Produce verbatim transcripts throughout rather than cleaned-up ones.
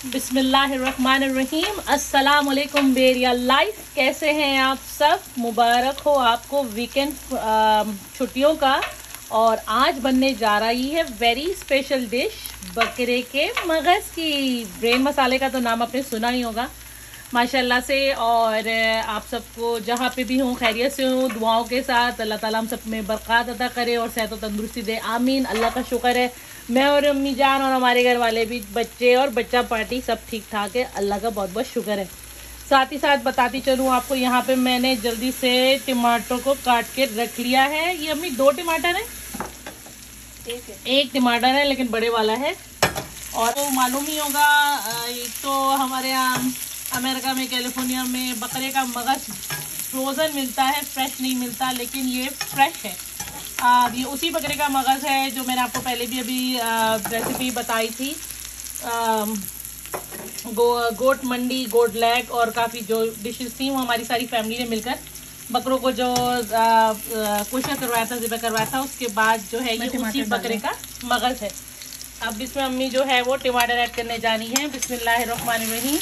बिस्मिल्लाहिर्रहमानिर्रहीम। अस्सलाम वालेकुम बेरिया लाइफ, कैसे हैं आप सब? मुबारक हो आपको वीकेंड छुट्टियों का। और आज बनने जा रही है वेरी स्पेशल डिश, बकरे के मगज़ की। ब्रेन मसाले का तो नाम आपने सुना ही होगा माशाल्लाह से। और आप सबको जहाँ पे भी हों खैरियत से हों, दुआओं के साथ अल्लाह ताला हम सब में बरक़ात अता करे और सेहत व तंदुरुस्ती दे, आमीन। अल्लाह का शुक्र है मैं और अम्मी जान और हमारे घर वाले भी, बच्चे और बच्चा पार्टी सब ठीक ठाक है, अल्लाह का बहुत बहुत शुक्र है। साथ ही साथ बताती चलूँ आपको, यहाँ पे मैंने जल्दी से टमाटर को काट के रख लिया है। ये अम्मी दो टमाटर है, एक है, एक टमाटर है लेकिन बड़े वाला है। और तो मालूम ही होगा, एक तो हमारे यहाँ अमेरिका में, कैलिफोर्निया में बकरे का मगज़ फ्रोज़न मिलता है, फ्रेश नहीं मिलता, लेकिन ये फ्रेश है। आ, ये उसी बकरे का मगज़ है जो मैंने आपको पहले भी अभी रेसिपी बताई थी। आ, गो गोट मंडी, गोट लेग और काफ़ी जो डिशेस थी वो हमारी सारी फैमिली ने मिलकर बकरों को जो कोशिश करवाया था, ज़िबा करवाया था, उसके बाद जो है ये उसी बकरे का मगज़ है। अब इसमें अम्मी जो है वो टमाटर ऐड करने जानी है। बिस्मिल्लाहिर्रहमानिर्रहीम।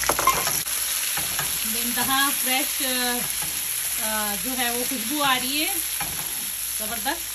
इंतहा फ्रेश जो है वो खुशबू आ रही है, ज़बरदस्त।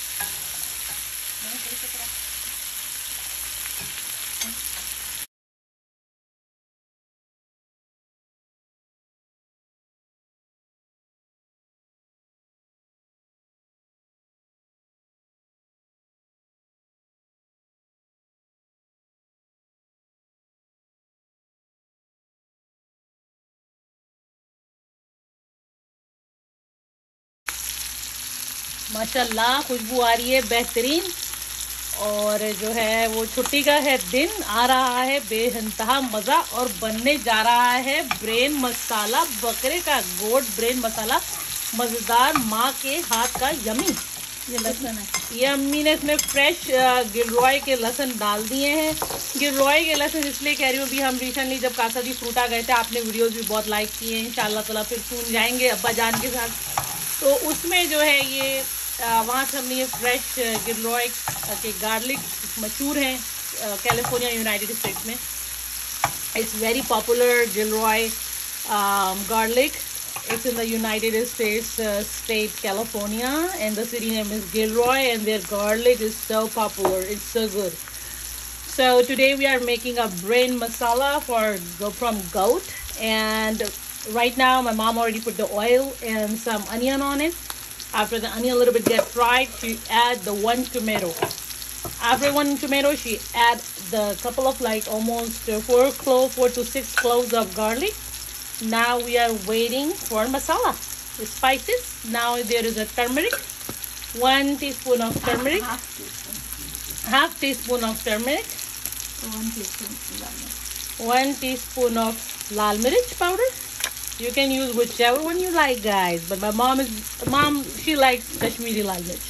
माशाल्लाह खुशबू आ रही है बेहतरीन। और जो है वो छुट्टी का है दिन, आ रहा है बेइंतहा मज़ा और बनने जा रहा है ब्रेन मसाला, बकरे का गोट ब्रेन मसाला, मज़ेदार, माँ के हाथ का यमी। ये लहसुन है, ये अम्मी ने इसमें फ्रेश गिलरॉय के लहसुन डाल दिए हैं। गिलरॉय के लहसुन इसलिए कह रही हूँ, अभी हम रिसेंटली जब कासादी फ्रूटा गए थे, आपने वीडियोज़ भी बहुत लाइक किए हैं, इंशाअल्लाह ताला फिर सुन जाएंगे अब्बा जान के साथ। तो उसमें जो है ये वहाँ से हमने ये फ्रेश गिलरॉय के गार्लिक मशहूर हैं कैलिफोर्निया यूनाइटेड स्टेट्स में। It's very popular Gilroy garlic. It's in the United States state California and the city name is Gilroy and there garlic is so popular, it's so good. So today we are making a brain masala for from goat, and right now my mom already put the oil and some onion on it. After the onion a little bit get fried, she add the one tomato. After one tomato, she add the couple of like almost four cloves, four to six cloves of garlic. Now we are waiting for masala, the spices. Now there is a turmeric, one teaspoon of turmeric, half teaspoon, half teaspoon of turmeric, one teaspoon, one teaspoon of lal mirch powder. You can use whichever one you like, guys. But my mom is mom. She likes Kashmiri lal mirch.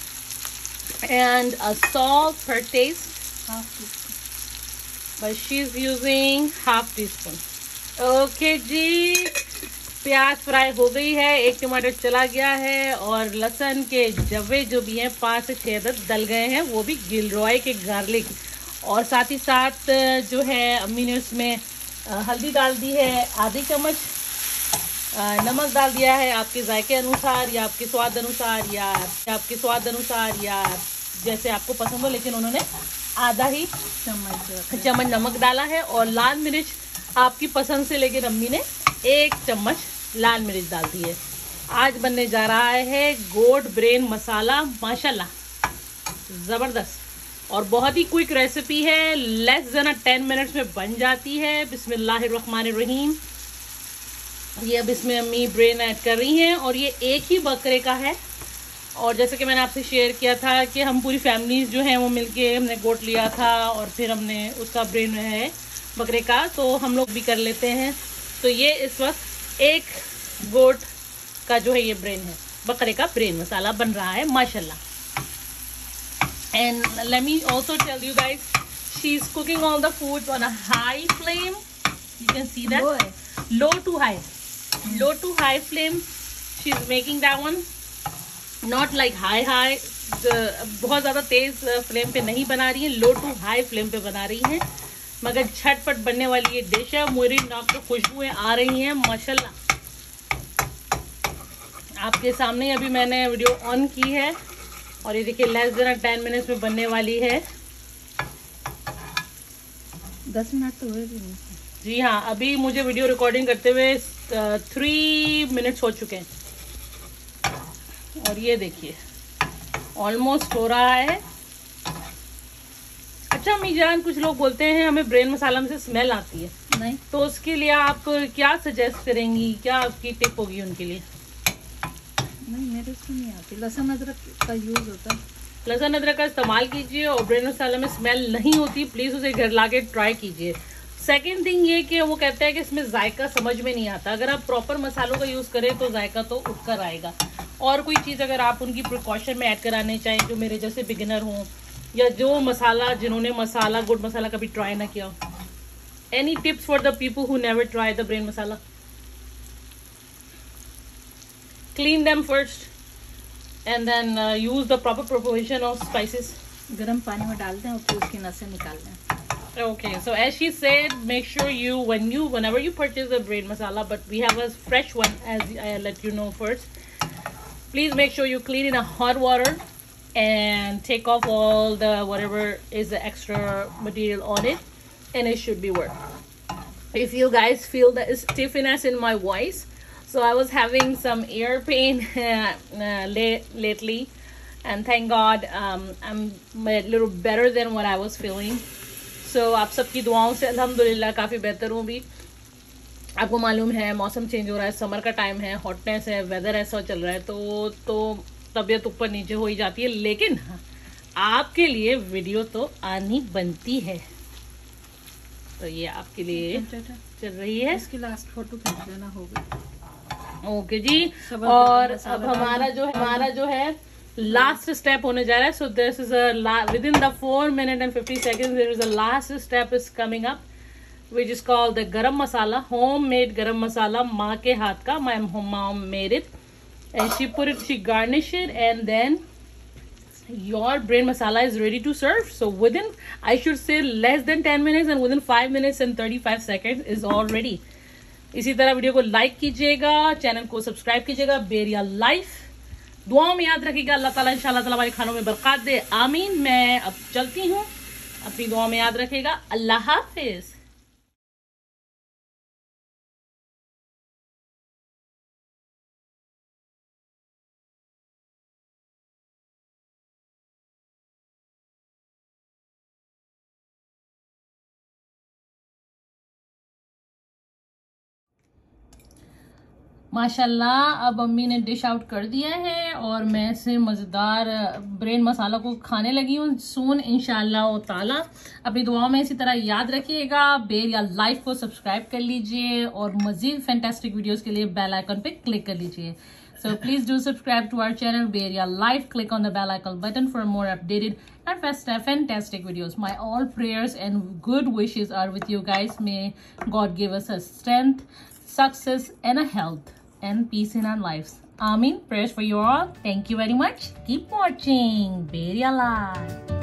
And a salt per taste, half teaspoon. But she's using half teaspoon. Okay जी, प्याज fry हो गई है, एक टमाटर चला गया है और लहसुन के जवे जो भी हैं पाँच से छः अदद डल गए हैं, वो भी गिलरॉय के गार्लिक। और साथ ही साथ जो है अम्मी ने उसमें हल्दी डाल दी है आधी चम्मच, नमक डाल दिया है आपके जायके अनुसार या आपके स्वाद अनुसार या आपके स्वाद अनुसार या जैसे आपको पसंद हो, लेकिन उन्होंने आधा ही चम्मच चम्मच नमक डाला है। और लाल मिर्च आपकी पसंद से, लेकिन अम्मी ने एक चम्मच लाल मिर्च डाल दी है। आज बनने जा रहा है गोट ब्रेन मसाला, माशाल्लाह ज़बरदस्त और बहुत ही क्विक रेसिपी है, लेस देन टेन मिनट्स में बन जाती है। बिस्मिल्लाहिर्रहमानिर्रहीम। ये अब इसमें अम्मी ब्रेन ऐड कर रही हैं और ये एक ही बकरे का है। और जैसे कि मैंने आपसे शेयर किया था कि हम पूरी फैमिलीज जो हैं वो मिलके हमने गोट लिया था और फिर हमने उसका ब्रेन है बकरे का, तो हम लोग भी कर लेते हैं। तो ये इस वक्त एक गोट का जो है ये ब्रेन है, बकरे का ब्रेन मसाला बन रहा है माशाल्लाह। And let me also tell you guys, she is cooking all the food on a high flame. You can see that, low to high, low to high flame she's making that one, not like high high, बहुत ज़्यादा तेज़ flame पे नहीं बना रही है, लो to high flame पे बना रही हैं। मगर झटपट बनने वाली ये डिश है। मेरी नाक को खुशबुएं आ रही हैं माशाल्लाह। आपके सामने अभी मैंने वीडियो ऑन की है और ये देखिए लेस देन टेन मिनट्स में बनने वाली है। दस मिनट तो हुए भी नहीं। जी हाँ, अभी मुझे वीडियो रिकॉर्डिंग करते हुए थ्री मिनट्स हो चुके हैं और ये देखिए ऑलमोस्ट हो रहा है। अच्छा अम्मी जान, कुछ लोग बोलते हैं हमें ब्रेन मसाला में से स्मेल आती है, नहीं तो उसके लिए आप क्या सजेस्ट करेंगी, क्या आपकी टिप होगी उनके लिए? नहीं, मेरे उसमें नहीं आती। लहसुन अदरक का यूज होता है। लहसुन अदरक का इस्तेमाल कीजिए और ब्रेन मसाला में स्मेल नहीं होती। प्लीज उसे घर लाके ट्राई कीजिए। सेकेंड थिंग ये कि वो कहते हैं कि इसमें जायका समझ में नहीं आता। अगर आप प्रॉपर मसालों का यूज करें तो जायका तो उठकर आएगा। और कोई चीज़ अगर आप उनकी प्रिकॉशन में ऐड कराने चाहें, जो मेरे जैसे बिगिनर हों या जो मसाला जिन्होंने मसाला गुड मसाला कभी ट्राई ना किया हो, any tips for the people who never try the brain masala? Clean them first and then use the proper proportion of spices. गर्म पानी में डाल दें और फिर उसकी नसें निकाल दें। Okay, so as she said, make sure you when you whenever you purchase a brain masala, but we have a fresh one, as I let you know first. Please make sure you clean in a hot water and take off all the whatever is the extra material on it, and it should be worked. If you guys feel the stiffiness in my voice, so I was having some ear pain uh, late, lately, and thank God um, I'm a little better than what I was feeling. So so, आप सबकी दुआओं से अल्हम्दुलिल्लाह काफ़ी बेहतर हूँ भी। आपको मालूम है मौसम चेंज हो रहा है, समर का टाइम है, हॉटनेस है, वेदर ऐसा चल रहा है, तो तो तबीयत ऊपर नीचे हो ही जाती है। लेकिन हाँ, आपके लिए वीडियो तो आनी बनती है, तो ये आपके लिए चल रही है। इसकी लास्ट फोटो खींच लेना होगा। ओके जी। और अब हमारा जो हमारा जो है लास्ट स्टेप होने जा रहा है। So this is a within the four minute and fifty second there is a last step is coming up, which is called the garam masala, home made गरम मसाला, माँ के हाथ का। My mom made it and she put it, she garnish it, and then your brain masala is ready to serve. So within I should say less than ten minutes and within five minutes and thirty five second is all ready. इसी तरह video को like कीजिएगा, channel को subscribe कीजिएगा। बेरिया life दुआओं में याद रखिएगा। अल्लाह ताला इंशाल्लाह ताला हमारे खानों में बरकत दे, आमीन। मैं अब चलती हूँ, अपनी दुआओं में याद रखिएगा। अल्लाह हाफिज। माशाल्लाह अब अम्मी ने डिश आउट कर दिया है और मैं इसे मज़ेदार ब्रेन मसाला को खाने लगी हूँ सून इंशाल्लाह ताला। अपनी दुआओं में इसी तरह याद रखिएगा। बेरिया लाइफ को सब्सक्राइब कर लीजिए और मज़ीद फैंटास्टिक वीडियोस के लिए बेल आइकन पे क्लिक कर लीजिए। So please do subscribe to our channel Beria Life. Click on the bell icon button for more updated and fantastic videos. My all prayers and good wishes are with you guys. May God give us a strength, success and a health and peace in our lives. Amin. Prayers for you all. Thank you very much. Keep watching Beria Life.